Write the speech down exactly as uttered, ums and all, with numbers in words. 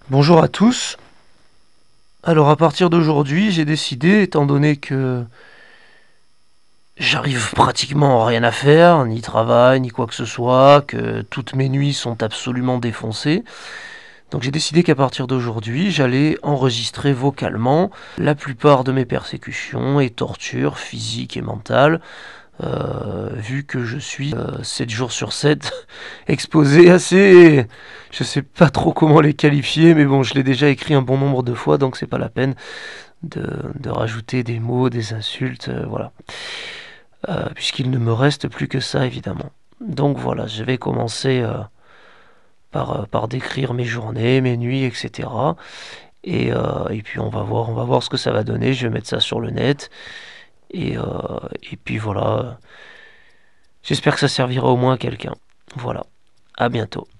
Bonjour à tous. Alors à partir d'aujourd'hui, j'ai décidé, étant donné que j'arrive pratiquement à rien à faire, ni travail, ni quoi que ce soit, que toutes mes nuits sont absolument défoncées, donc j'ai décidé qu'à partir d'aujourd'hui, j'allais enregistrer vocalement la plupart de mes persécutions et tortures physiques et mentales, euh, vu que je suis euh, sept jours sur sept exposé à ces... Je sais pas trop comment les qualifier, mais bon, je l'ai déjà écrit un bon nombre de fois, donc c'est pas la peine de, de rajouter des mots, des insultes, euh, voilà. Euh, puisqu'il ne me reste plus que ça, évidemment. Donc voilà, je vais commencer euh, par, euh, par décrire mes journées, mes nuits, et cetera. Et, euh, et puis on va voir, on va voir ce que ça va donner. Je vais mettre ça sur le net. Et, euh, et puis voilà. J'espère que ça servira au moins à quelqu'un. Voilà. À bientôt.